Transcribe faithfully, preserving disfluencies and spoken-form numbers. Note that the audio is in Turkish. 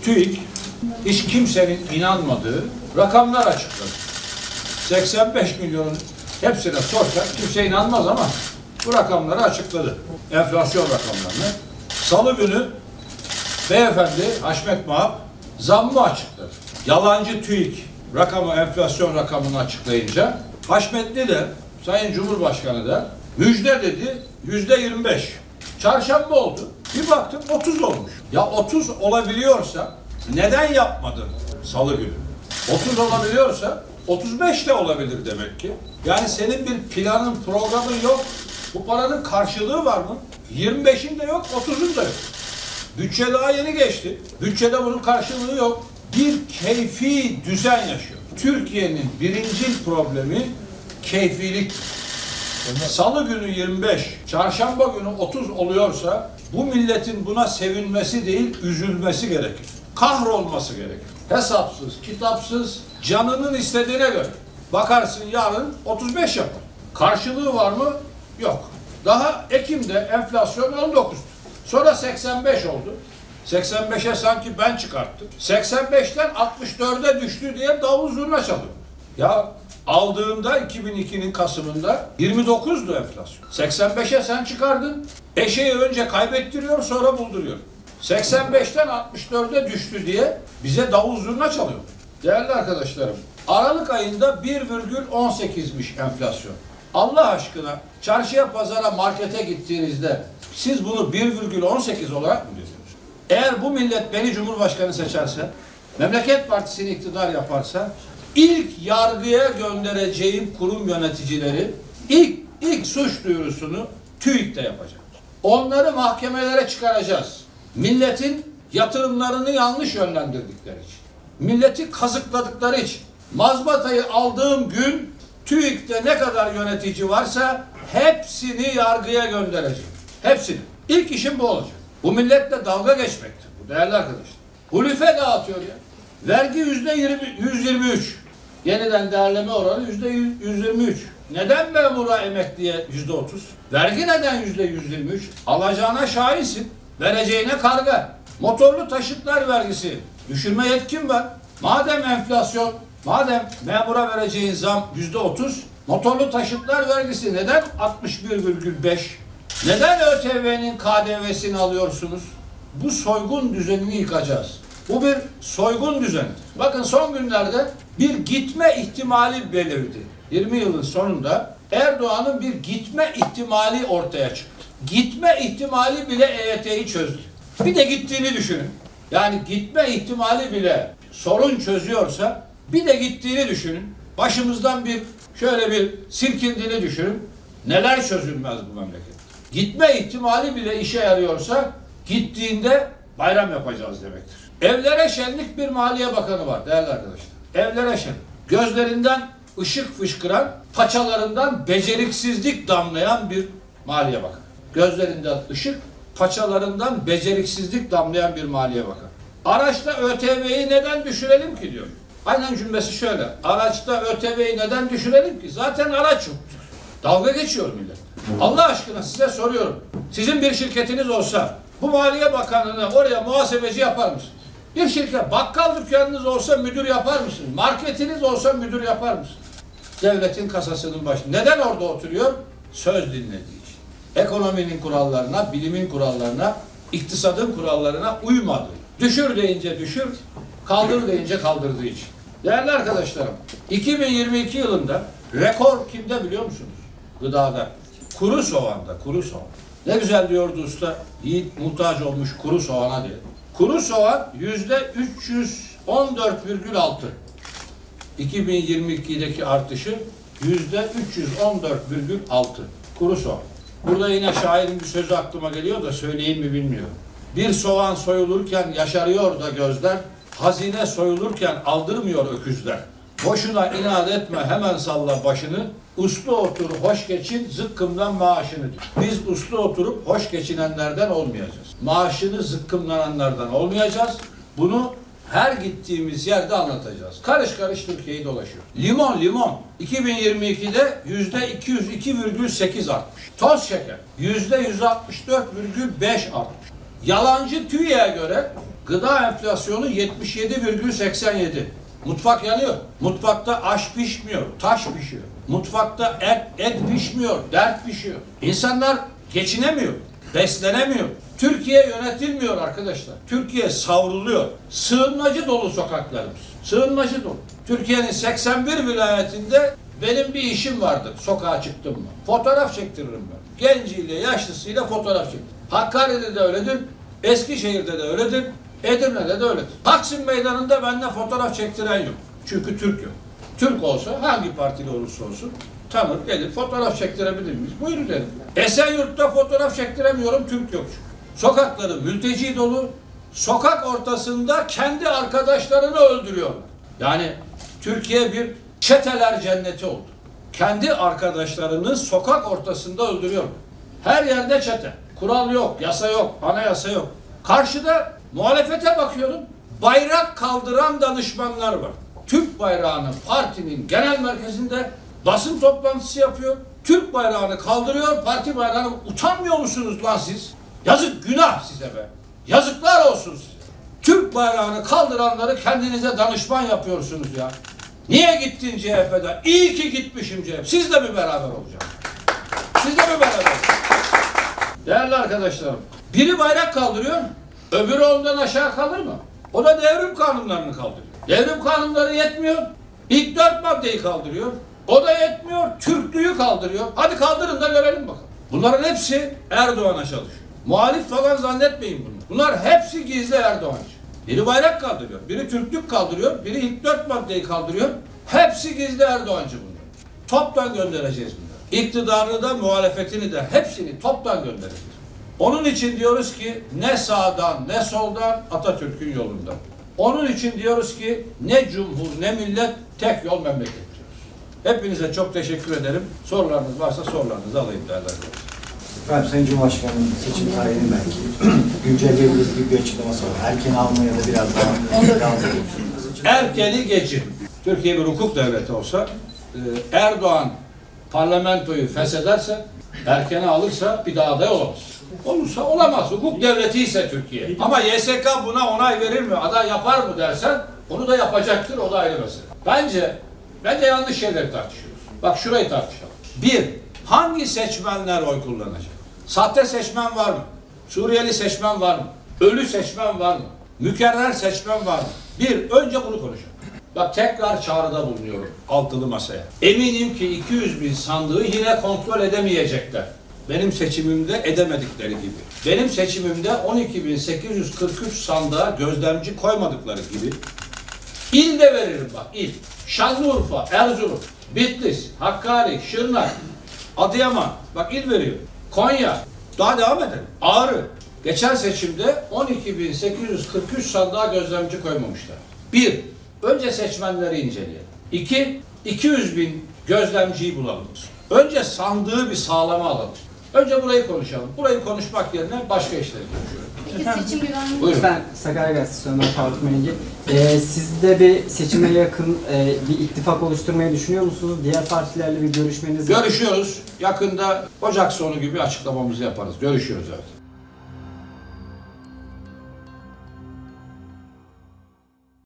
TÜİK hiç kimsenin inanmadığı rakamlar açıkladı. seksen beş milyonun hepsine sorsak kimse inanmaz ama bu rakamları açıkladı. Enflasyon rakamlarını. Salı günü beyefendi Haşmet Mahap zammı açıkladı. Yalancı TÜİK rakamı, enflasyon rakamını açıklayınca Haşmetli de, Sayın Cumhurbaşkanı da müjde dedi, yüzde yirmi beş. Çarşamba oldu. Bir baktım otuz olmuş. Ya otuz olabiliyorsa neden yapmadı salı günü? otuz olabiliyorsa otuz beş de olabilir demek ki. Yani senin bir planın, programın yok. Bu paranın karşılığı var mı? yirmi beşin de yok, otuzun da yok. Bütçe daha yeni geçti. Bütçede bunun karşılığı yok. Bir keyfi düzen yaşıyor. Türkiye'nin birinci problemi keyfilik. Salı günü yirmi beş, çarşamba günü otuz oluyorsa bu milletin buna sevinmesi değil, üzülmesi gerekir. Kahrolması gerekir. Hesapsız, kitapsız, canının istediğine göre. Bakarsın yarın otuz beş yapar. Karşılığı var mı? Yok. Daha Ekim'de enflasyon on dokuz. Sonra seksen beş oldu. seksen beşe sanki ben çıkarttım. seksen beşten altmış dörde düştü diye davul zurna çalıyor. Ya aldığımda iki bin ikinin Kasım'ında yirmi dokuzdu enflasyon. seksen beşe sen çıkardın. Eşeği önce kaybettiriyor, sonra bulduruyor. seksen beşten altmış dörde düştü diye bize davul zurna çalıyor. Değerli arkadaşlarım, Aralık ayında bir virgül on sekizmiş enflasyon. Allah aşkına çarşıya, pazara, markete gittiğinizde siz bunu bir virgül on sekiz olarak mı diyorsunuz? Eğer bu millet beni Cumhurbaşkanı seçerse, Memleket Partisi'ni iktidar yaparsa, ilk yargıya göndereceğim kurum yöneticileri ilk ilk suç duyurusunu TÜİK'te yapacak. Onları mahkemelere çıkaracağız. Milletin yatırımlarını yanlış yönlendirdikleri için, milleti kazıkladıkları için, mazbatayı aldığım gün TÜİK'te ne kadar yönetici varsa hepsini yargıya göndereceğim. Hepsini. İlk işim bu olacak. Bu milletle dalga geçmektir bu değerli arkadaşlar. Hulüfe dağıtıyor ya. Vergi yüzde yüz yirmi üç. Yeniden değerleme oranı yüzde yüz yirmi üç. Neden memura, emekliye yüzde otuz? Vergi neden yüzde yüz yirmi üç? Alacağına şahinsin. Vereceğine karga. Motorlu taşıtlar vergisi. Düşürme yetkin var. Madem enflasyon, madem memura vereceğin zam yüzde otuz, motorlu taşıtlar vergisi neden altmış bir virgül beş? Neden ÖTV'nin K D V'sini alıyorsunuz? Bu soygun düzenini yıkacağız. Bu bir soygun düzenidir. Bakın son günlerde bir gitme ihtimali belirdi. yirmi yılın sonunda Erdoğan'ın bir gitme ihtimali ortaya çıktı. Gitme ihtimali bile E Y T'yi çözdü. Bir de gittiğini düşünün. Yani gitme ihtimali bile sorun çözüyorsa bir de gittiğini düşünün. Başımızdan bir şöyle bir silkindiğini düşünün. Neler çözülmez bu memleket. Gitme ihtimali bile işe yarıyorsa gittiğinde bayram yapacağız demektir. Evlere şenlik bir Maliye Bakanı var değerli arkadaşlar. Evlere şenlik. Gözlerinden ışık fışkıran, paçalarından beceriksizlik damlayan bir Maliye Bakanı. Gözlerinden ışık, paçalarından beceriksizlik damlayan bir Maliye Bakanı. Araçta ÖTV'yi neden düşürelim ki diyor. Aynen cümlesi şöyle. Araçta ÖTV'yi neden düşürelim ki? Zaten araç yok. Dalga geçiyor millet. Allah aşkına size soruyorum. Sizin bir şirketiniz olsa bu Maliye Bakanı'nı oraya muhasebeci yapar mısınız? Bir şirket, bakkal dükkanınız olsa müdür yapar mısınız? Marketiniz olsa müdür yapar mısınız? Devletin kasasının başında. Neden orada oturuyor? Söz dinlediği için. Ekonominin kurallarına, bilimin kurallarına, iktisadın kurallarına uymadı. Düşür deyince düşür, kaldır deyince kaldırdığı için. Değerli arkadaşlarım, iki bin yirmi iki yılında rekor kimde biliyor musunuz? Gıdada. Kuru soğanda, kuru soğan. Ne güzel diyordu usta, yiğit muhtaç olmuş kuru soğana diye. Kuru soğan yüzde üç yüz on dört virgül altı. iki bin yirmi ikideki artışı yüzde üç yüz on dört virgül altı. Kuru soğan. Burada yine şairin bir sözü aklıma geliyor da söyleyeyim mi bilmiyorum. Bir soğan soyulurken yaşarıyor da gözler, hazine soyulurken aldırmıyor öküzler. Boşuna inat etme, hemen salla başını, uslu otur hoş geçin, zıkkımdan maaşını diyor. Biz uslu oturup hoş geçinenlerden olmayacağız. Maaşını zıkkımlananlardan olmayacağız. Bunu her gittiğimiz yerde anlatacağız. Karış karış Türkiye'yi dolaşıyor. Limon, limon. iki bin yirmi ikide yüzde iki yüz iki virgül sekiz artmış. Toz şeker yüzde yüz altmış dört virgül beş artmış. Yalancı TÜİK'e göre Gıda enflasyonu yetmiş yedi virgül seksen yedi. Mutfak yanıyor. Mutfakta aş pişmiyor, taş pişiyor. Mutfakta et, et pişmiyor, dert pişiyor. İnsanlar geçinemiyor, beslenemiyor. Türkiye yönetilmiyor arkadaşlar. Türkiye savruluyor. Sığınmacı dolu sokaklarımız. Sığınmacı dolu. Türkiye'nin seksen bir vilayetinde benim bir işim vardır. Sokağa çıktım mı? Fotoğraf çektiririm ben. Genciyle, yaşlısıyla fotoğraf çektiririm. Hakkari'de de öyledir. Eskişehir'de de öyledir. Edirne'de de öyledir. Taksim Meydanı'nda benden fotoğraf çektiren yok. Çünkü Türk yok. Türk olsa hangi partili olursa olsun tanır, gelir, fotoğraf çektirebilir miyiz? Buyurun derim. Esenyurt'ta fotoğraf çektiremiyorum, Türk yok çünkü. Sokakları mülteci dolu, sokak ortasında kendi arkadaşlarını öldürüyorlar. Yani Türkiye bir çeteler cenneti oldu. Kendi arkadaşlarını sokak ortasında öldürüyor. Her yerde çete. Kural yok, yasa yok, anayasa yok. Karşıda muhalefete bakıyorum, bayrak kaldıran danışmanlar var. Türk bayrağını partinin genel merkezinde basın toplantısı yapıyor. Türk bayrağını kaldırıyor, parti bayrağını. Utanmıyor musunuz lan siz? Yazık, günah size be. Yazıklar olsun size. Türk bayrağını kaldıranları kendinize danışman yapıyorsunuz ya. Niye gittin C H P'den? İyi ki gitmişim C H P. Siz de mi beraber olacaksınız? Siz de mi beraber? Değerli arkadaşlarım, biri bayrak kaldırıyor, öbürü ondan aşağı kalır mı? O da devrim kanunlarını kaldırıyor. Devrim kanunları yetmiyor, ilk dört maddeyi kaldırıyor. O da yetmiyor, Türklüğü kaldırıyor. Hadi kaldırın da görelim bakalım. Bunların hepsi Erdoğan'a çalışıyor. Muhalif falan zannetmeyin bunu. Bunlar hepsi gizli Erdoğancı. Biri bayrak kaldırıyor, biri Türklük kaldırıyor, biri ilk dört maddeyi kaldırıyor. Hepsi gizli Erdoğancı bunlar. Toptan göndereceğiz bunları. İktidarını da, muhalefetini de, hepsini toptan göndereceğiz. Onun için diyoruz ki ne sağdan ne soldan, Atatürk'ün yolundan. Onun için diyoruz ki ne cumhur ne millet, tek yol memleket diyoruz. Hepinize çok teşekkür ederim. Sorularınız varsa sorularınızı alayım değerli arkadaşlar. Efendim Sayın Cumhurbaşkanı'nın seçim tarihini belki güncelleyebiliriz gibi bir açıklaması var. Erken alma ya da biraz daha erkeni geçin. Türkiye bir hukuk devleti olsa, Erdoğan parlamentoyu feshederse, erkene alırsa bir daha aday olamaz. Olursa olamaz. Hukuk devleti ise Türkiye. Ama Y S K buna onay verir mi? Aday yapar mı dersen, onu da yapacaktır. O da ayrı mesele. Bence, bence yanlış şeyleri tartışıyoruz. Bak şurayı tartışalım. Bir, hangi seçmenler oy kullanacak? Sahte seçmen var mı? Suriyeli seçmen var mı? Ölü seçmen var mı? Mükerrer seçmen var mı? Bir, önce bunu konuşalım. Bak tekrar çağrıda bulunuyorum altılı masaya. Eminim ki iki yüz bin sandığı yine kontrol edemeyecekler. Benim seçimimde edemedikleri gibi. Benim seçimimde on iki bin sekiz yüz kırk üç sandığa gözlemci koymadıkları gibi. İl de veririm bak, il. Şanlıurfa, Erzurum, Bitlis, Hakkari, Şırnak, Adıyaman. Bak il veriyor. Konya. Daha devam edelim. Ağrı. Geçen seçimde on iki bin sekiz yüz kırk üç sandığa gözlemci koymamışlar. Bir, önce seçmenleri inceleyelim. İki, iki yüz bin gözlemciyi bulalım. Önce sandığı bir sağlama alalım. Önce burayı konuşalım. Burayı konuşmak yerine başka işleri konuşuyoruz. Peki seçim güvenliği... Buyurun. Ben Sakarya Gazetesi Ömer Faruk Mengi. Ee, siz de bir seçime yakın e, bir ittifak oluşturmayı düşünüyor musunuz? Diğer partilerle bir görüşmeniz var mı? Görüşüyoruz. Yakında Ocak sonu gibi açıklamamızı yaparız. Görüşüyoruz evet.